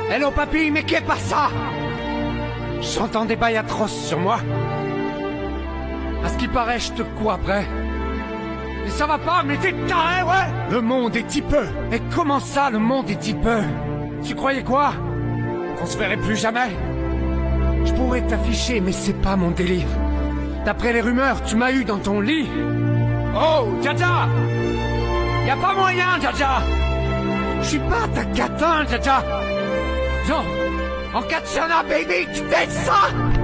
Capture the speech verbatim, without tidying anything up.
Hello papy, mais qu'est pas ça? J'entends des bails atroces sur moi. À ce qui paraît, je te quoi après. Mais ça va pas, mais t'es taré, ouais. Le monde est tipeux. Et comment ça, le monde est tipeux? Tu croyais quoi? Qu'on se verrait plus jamais? Je pourrais t'afficher, mais c'est pas mon délire. D'après les rumeurs, tu m'as eu dans ton lit. Oh, Dja-Dja! Y a pas moyen, Dja-Dja! Je suis pas ta catin, Dja-Dja! Non! En katana, baby, tu fais ça!